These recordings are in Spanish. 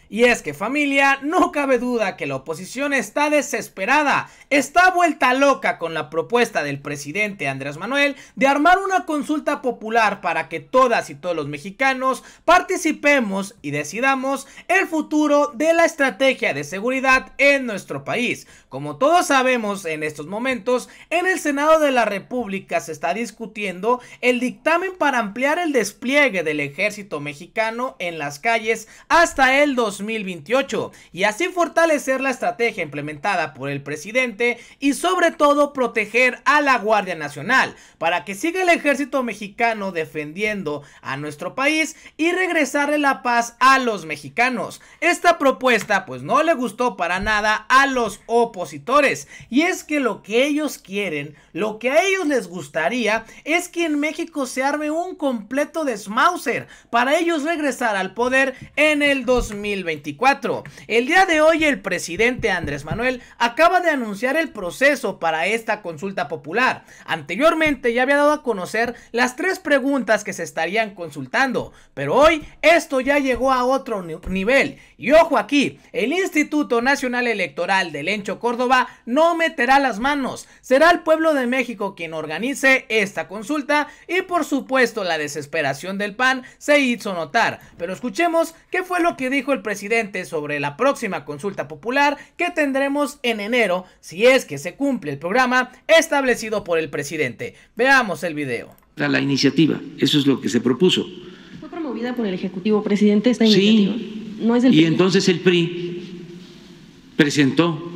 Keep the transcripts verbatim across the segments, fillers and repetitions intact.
Y es que, familia, no cabe duda que la oposición está desesperada, está vuelta loca con la propuesta del presidente Andrés Manuel de armar una consulta popular para que todas y todos los mexicanos participemos y decidamos el futuro de la estrategia de seguridad en nuestro país. Como todos sabemos, en estos momentos, en el Senado de la República se está discutiendo el dictamen para ampliar el despliegue del ejército mexicano en las calles hasta el dos mil veintiocho y así fortalecer la estrategia implementada por el presidente y sobre todo proteger a la Guardia Nacional para que siga el ejército mexicano defendiendo a nuestro país y regresarle la paz a los mexicanos. Esta propuesta pues no le gustó para nada a los opositores y es que lo que ellos quieren, lo que a ellos les gustaría es que en México se arme un completo desmauser para ellos regresar al poder en el dos mil veinticuatro. El día de hoy el presidente Andrés Manuel acaba de anunciar el proceso para esta consulta popular. Anteriormente ya había dado a conocer las tres preguntas que se estarían consultando, pero hoy esto ya llegó a otro nivel. Y ojo aquí, el Instituto Nacional Electoral de Lencho Córdoba no meterá las manos, será el pueblo de México quien organice esta consulta y por supuesto la desesperación del P A N se hizo notar. Pero escuchemos qué fue lo que dijo el presidente sobre la próxima consulta popular que tendremos en enero si es que se cumple el programa establecido por el presidente. Veamos el video. La iniciativa, eso es lo que se propuso. Fue promovida por el Ejecutivo, presidente, esta iniciativa. Sí, no es del y P R I. entonces el P R I presentó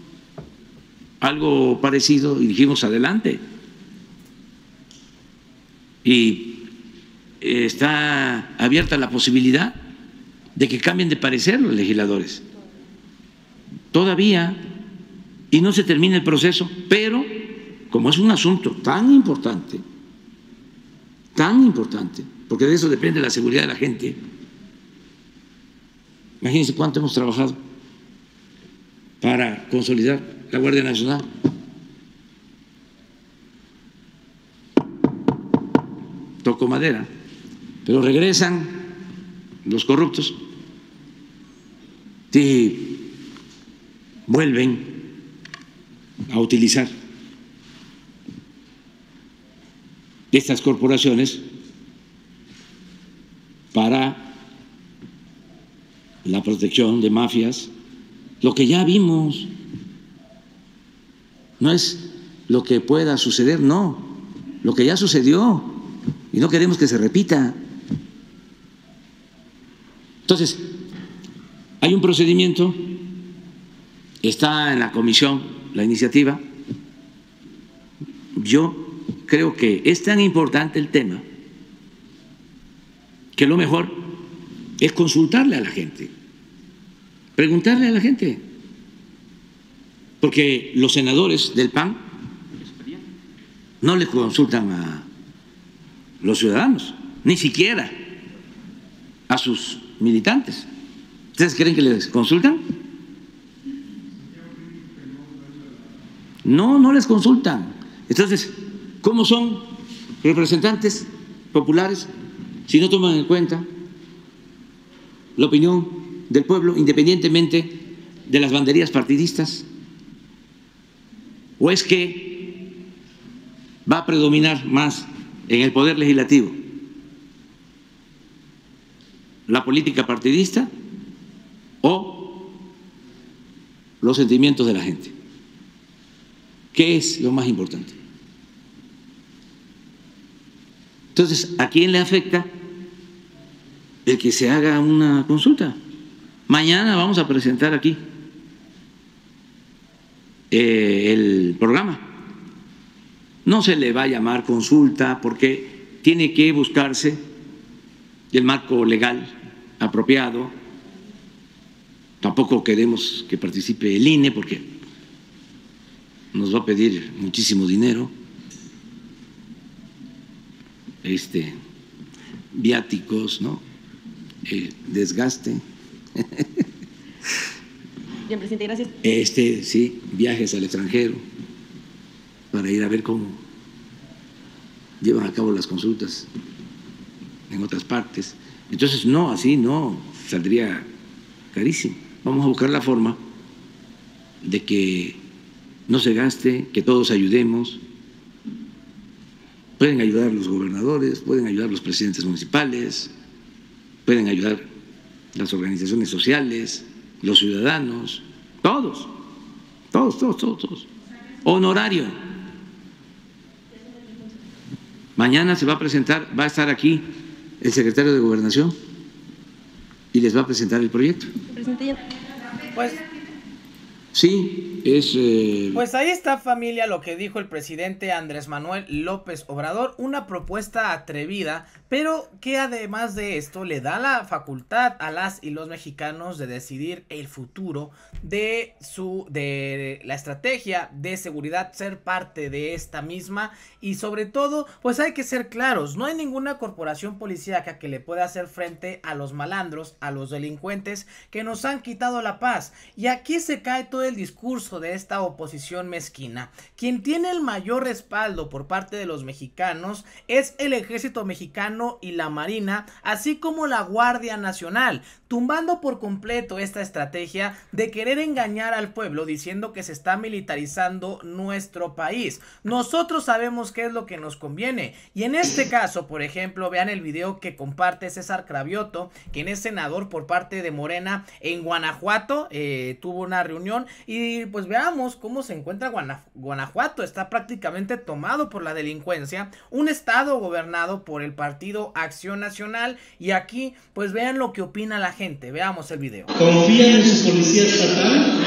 algo parecido y dijimos adelante. Y está abierta la posibilidad de que cambien de parecer los legisladores. Todavía, y no se termina el proceso, pero como es un asunto tan importante, tan importante, porque de eso depende la seguridad de la gente. Imagínense cuánto hemos trabajado para consolidar la Guardia Nacional. Toco madera, pero regresan los corruptos y vuelven a utilizar estas corporaciones para la protección de mafias. Lo que ya vimos no es lo que pueda suceder, no, lo que ya sucedió y no queremos que se repita. Entonces, hay un procedimiento, está en la comisión la iniciativa. Yo creo que es tan importante el tema que lo mejor es consultarle a la gente, preguntarle a la gente, porque los senadores del P A N no le consultan a los ciudadanos, ni siquiera a sus militantes. ¿Ustedes creen que les consultan? No, no les consultan. Entonces, ¿cómo son representantes populares si no toman en cuenta la opinión del pueblo, independientemente de las banderías partidistas? ¿O es que va a predominar más en el poder legislativo la política partidista o los sentimientos de la gente? ¿Qué es lo más importante? Entonces, ¿a quién le afecta el que se haga una consulta? Mañana vamos a presentar aquí eh, el programa. No se le va a llamar consulta porque tiene que buscarse el marco legal apropiado. Tampoco queremos que participe el I N E porque nos va a pedir muchísimo dinero, este, viáticos, ¿no? Eh, desgaste. Bien, presidente, gracias. Este, sí, viajes al extranjero para ir a ver cómo llevan a cabo las consultas en otras partes. Entonces, no, así no saldría carísimo. Vamos a buscar la forma de que no se gaste, que todos ayudemos. Pueden ayudar los gobernadores, pueden ayudar los presidentes municipales, pueden ayudar las organizaciones sociales, los ciudadanos, todos, todos, todos, todos, todos. Honorario. Mañana se va a presentar, va a estar aquí el secretario de Gobernación y les va a presentar el proyecto. Pues, sí, es... Eh... Pues ahí está, familia, lo que dijo el presidente Andrés Manuel López Obrador, una propuesta atrevida, pero que además de esto le da la facultad a las y los mexicanos de decidir el futuro de su de la estrategia de seguridad, ser parte de esta misma. Y sobre todo, pues hay que ser claros, no hay ninguna corporación policíaca que le pueda hacer frente a los malandros, a los delincuentes que nos han quitado la paz. Y aquí se cae todo el discurso de esta oposición mezquina. Quien tiene el mayor respaldo por parte de los mexicanos es el ejército mexicano y la Marina, así como la Guardia Nacional, tumbando por completo esta estrategia de querer engañar al pueblo diciendo que se está militarizando nuestro país. Nosotros sabemos qué es lo que nos conviene, y en este caso, por ejemplo, vean el video que comparte César Cravioto, quien es senador por parte de Morena en Guanajuato. Eh, tuvo una reunión y pues veamos cómo se encuentra Guanajuato. Está prácticamente tomado por la delincuencia, un estado gobernado por el partido Acción Nacional, y aquí pues vean lo que opina la gente. Veamos el video. ¿Confían en su policía estatal?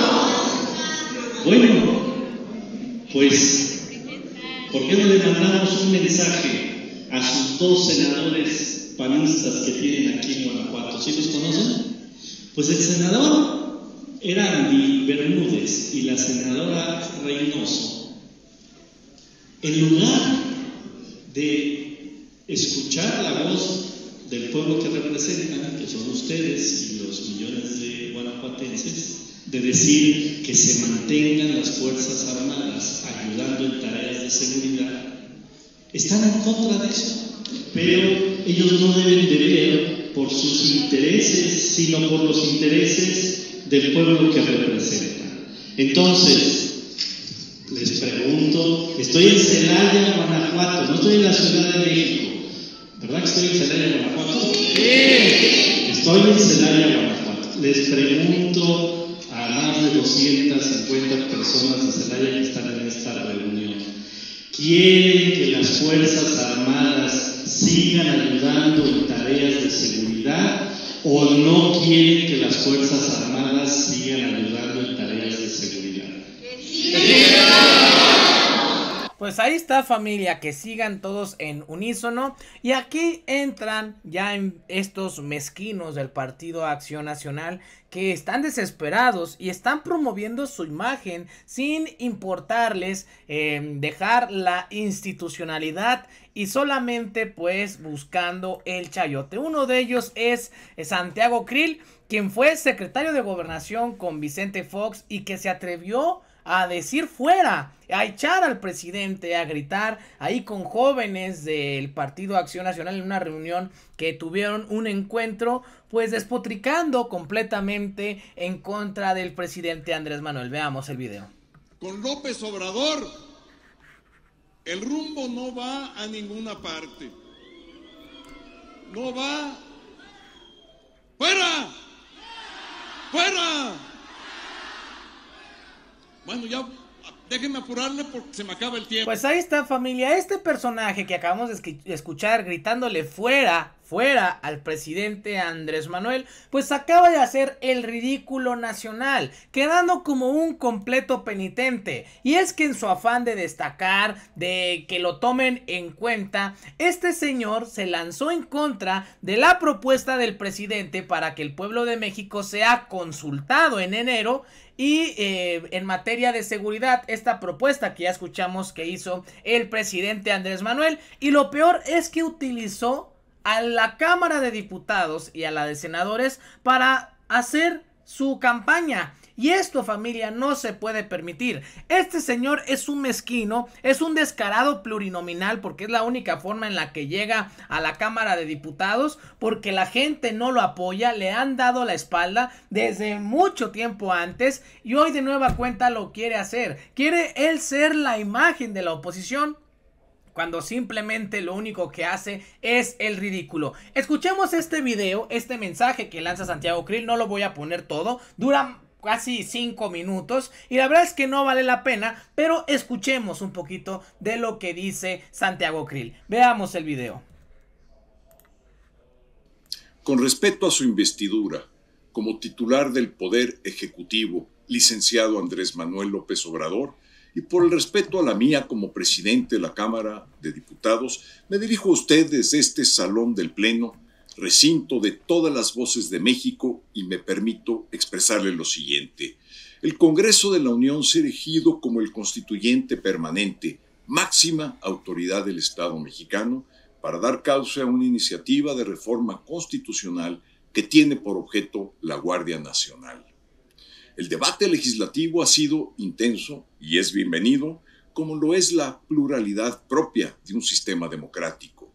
Bueno, pues ¿por qué no le mandamos un mensaje a sus dos senadores panistas que tienen aquí en Guanajuato? ¿Sí los conocen? Pues el senador era Andy Bermúdez y la senadora Reynoso, en lugar de escuchar la voz del pueblo que representan, que son ustedes y los millones de guanajuatenses, de decir que se mantengan las Fuerzas Armadas ayudando en tareas de seguridad, están en contra de eso. Pero ellos no deben de ver por sus intereses, sino por los intereses del pueblo que representan. Entonces, les pregunto, estoy en Celaya, Guanajuato, no estoy en la Ciudad de México. ¿Verdad que estoy en Celaya, Guanajuato? Sí. Estoy en Celaya, Guanajuato. Les pregunto a más de doscientas cincuenta personas de Celaya que están en esta reunión: ¿quieren que las Fuerzas Armadas sigan ayudando en tareas de seguridad o no quieren que las Fuerzas Armadas sigan ayudando en tareas de seguridad? ¡Sí! Pues ahí está, familia, que sigan todos en unísono. Y aquí entran ya en estos mezquinos del Partido Acción Nacional, que están desesperados y están promoviendo su imagen sin importarles eh, dejar la institucionalidad y solamente pues buscando el chayote. Uno de ellos es Santiago Krill, quien fue secretario de Gobernación con Vicente Fox y que se atrevió a decir fuera, a echar al presidente, a gritar ahí con jóvenes del Partido Acción Nacional en una reunión que tuvieron un encuentro, pues despotricando completamente en contra del presidente Andrés Manuel. Veamos el video. Con López Obrador, el rumbo no va a ninguna parte. No va. ¡Fuera! ¡Fuera! Bueno, ya déjenme apurarle porque se me acaba el tiempo. Pues ahí está, familia, este personaje que acabamos de escuchar gritándole fuera, fuera al presidente Andrés Manuel, pues acaba de hacer el ridículo nacional, quedando como un completo penitente. Y es que en su afán de destacar, de que lo tomen en cuenta, este señor se lanzó en contra de la propuesta del presidente para que el pueblo de México sea consultado en enero. Y eh, en materia de seguridad, esta propuesta que ya escuchamos que hizo el presidente Andrés Manuel. Y lo peor es que utilizó a la Cámara de Diputados y a la de Senadores para hacer su campaña. Y esto, familia, no se puede permitir. Este señor es un mezquino, es un descarado plurinominal, porque es la única forma en la que llega a la Cámara de Diputados, porque la gente no lo apoya, le han dado la espalda desde mucho tiempo antes y hoy de nueva cuenta lo quiere hacer. Quiere él ser la imagen de la oposición, cuando simplemente lo único que hace es el ridículo. Escuchemos este video, este mensaje que lanza Santiago Krill. No lo voy a poner todo, dura casi cinco minutos y la verdad es que no vale la pena, pero escuchemos un poquito de lo que dice Santiago Krill. Veamos el video. Con respecto a su investidura como titular del Poder Ejecutivo, licenciado Andrés Manuel López Obrador, y por el respeto a la mía como presidente de la Cámara de Diputados, me dirijo a usted desde este salón del Pleno, recinto de todas las voces de México, y me permito expresarle lo siguiente. El Congreso de la Unión se ha erigido como el constituyente permanente, máxima autoridad del Estado mexicano, para dar causa a una iniciativa de reforma constitucional que tiene por objeto la Guardia Nacional. El debate legislativo ha sido intenso y es bienvenido, como lo es la pluralidad propia de un sistema democrático.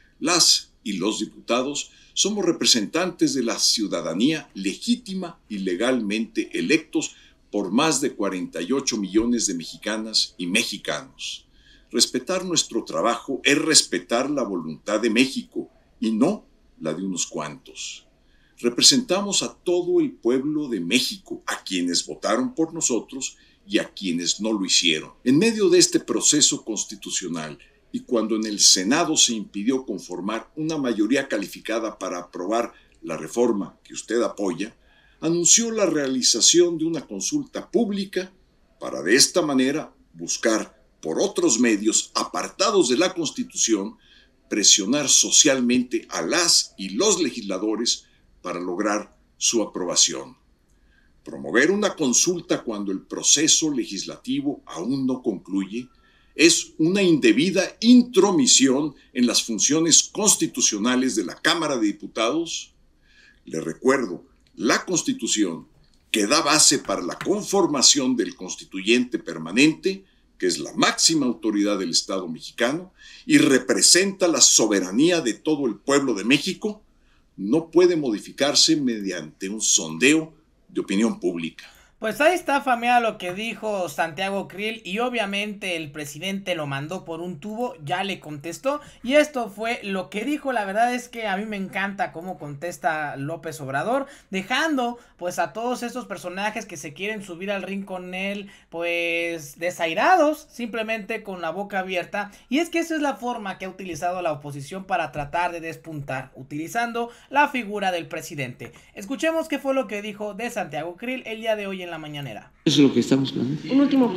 Las y los diputados somos representantes de la ciudadanía legítima y legalmente electos por más de cuarenta y ocho millones de mexicanas y mexicanos. Respetar nuestro trabajo es respetar la voluntad de México y no la de unos cuantos. Representamos a todo el pueblo de México, a quienes votaron por nosotros y a quienes no lo hicieron. En medio de este proceso constitucional y cuando en el Senado se impidió conformar una mayoría calificada para aprobar la reforma que usted apoya, anunció la realización de una consulta pública para de esta manera buscar por otros medios apartados de la Constitución presionar socialmente a las y los legisladores para lograr su aprobación. Promover una consulta cuando el proceso legislativo aún no concluye es una indebida intromisión en las funciones constitucionales de la Cámara de Diputados. Le recuerdo, la Constitución, que da base para la conformación del constituyente permanente, que es la máxima autoridad del Estado mexicano y representa la soberanía de todo el pueblo de México, no puede modificarse mediante un sondeo de opinión pública. Pues ahí está, familia, lo que dijo Santiago Krill, y obviamente el presidente lo mandó por un tubo, ya le contestó, y esto fue lo que dijo. La verdad es que a mí me encanta cómo contesta López Obrador, dejando pues a todos estos personajes que se quieren subir al ring con él, pues desairados, simplemente con la boca abierta. Y es que esa es la forma que ha utilizado la oposición para tratar de despuntar, utilizando la figura del presidente. Escuchemos qué fue lo que dijo de Santiago Krill el día de hoy en la mañanera. Eso es lo que estamos planeando. Un último.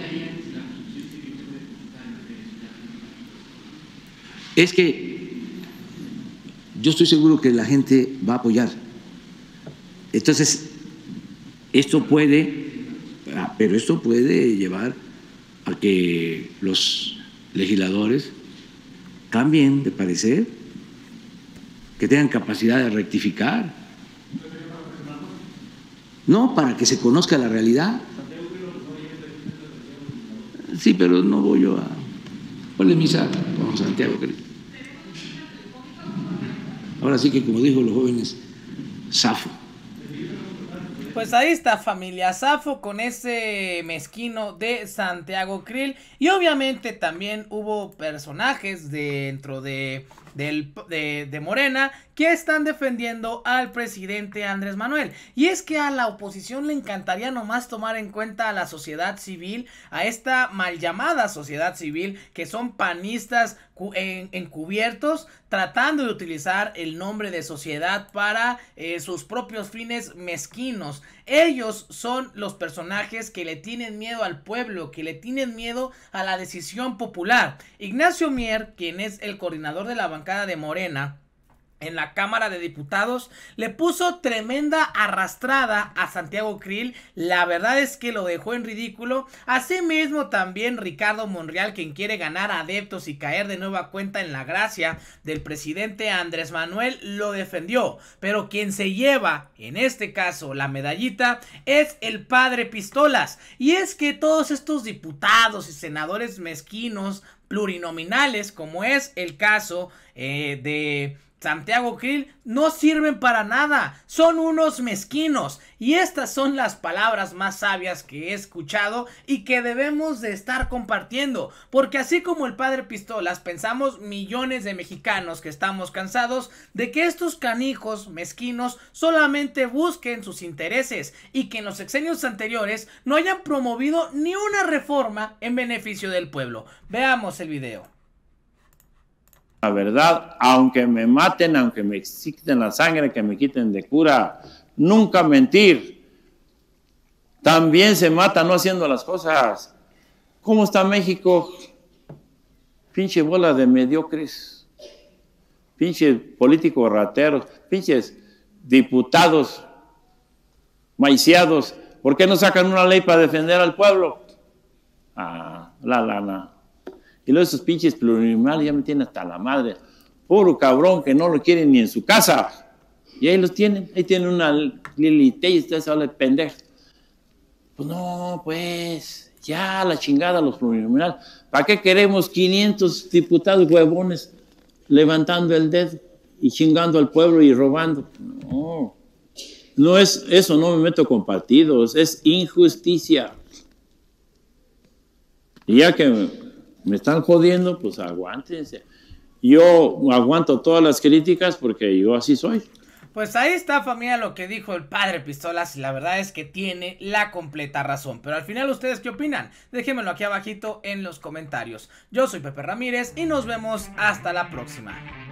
Es que yo estoy seguro que la gente va a apoyar. Entonces, esto puede, pero esto puede llevar a que los legisladores cambien de parecer, que tengan capacidad de rectificar. No, para que se conozca la realidad. Sí, pero no voy yo a polemizar con Santiago Krill. Ahora sí que, como dijo los jóvenes, zafo. Pues ahí está, familia, zafo con ese mezquino de Santiago Krill. Y obviamente también hubo personajes dentro de, del, de, de Morena que están defendiendo al presidente Andrés Manuel. Y es que a la oposición le encantaría nomás tomar en cuenta a la sociedad civil, a esta mal llamada sociedad civil, que son panistas encubiertos, tratando de utilizar el nombre de sociedad para eh, sus propios fines mezquinos. Ellos son los personajes que le tienen miedo al pueblo, que le tienen miedo a la decisión popular. Ignacio Mier, quien es el coordinador de la bancada de Morena, en la Cámara de Diputados, le puso tremenda arrastrada a Santiago Krill. La verdad es que lo dejó en ridículo. Asimismo también Ricardo Monreal, quien quiere ganar adeptos y caer de nueva cuenta en la gracia del presidente Andrés Manuel, lo defendió. Pero quien se lleva, en este caso, la medallita es el padre Pistolas. Y es que todos estos diputados y senadores mezquinos, plurinominales, como es el caso eh, de Santiago Krill, no sirven para nada, son unos mezquinos. Y estas son las palabras más sabias que he escuchado y que debemos de estar compartiendo, porque así como el padre Pistolas, pensamos millones de mexicanos que estamos cansados de que estos canijos mezquinos solamente busquen sus intereses y que en los sexenios anteriores no hayan promovido ni una reforma en beneficio del pueblo. Veamos el video. La verdad, aunque me maten, aunque me quiten la sangre, que me quiten de cura, nunca mentir. También se mata no haciendo las cosas. ¿Cómo está México? Pinche bola de mediocres, pinches políticos rateros, pinches diputados maiciados. ¿Por qué no sacan una ley para defender al pueblo? Ah, la lana. Y luego esos pinches plurinominales ya me tienen hasta la madre. Puro cabrón que no lo quieren ni en su casa. Y ahí los tienen. Ahí tienen una Lilite y ustedes hablan de pendejo. Pues no, pues, ya la chingada los plurinominales. ¿Para qué queremos quinientos diputados huevones levantando el dedo y chingando al pueblo y robando? No. No es eso, no me meto con partidos. Es injusticia. Y ya que me están jodiendo, pues aguántense. Yo aguanto todas las críticas porque yo así soy. Pues ahí está, familia, lo que dijo el padre Pistolas, y la verdad es que tiene la completa razón. Pero al final, ¿ustedes qué opinan? Déjenmelo aquí abajito en los comentarios. Yo soy Pepe Ramírez y nos vemos hasta la próxima.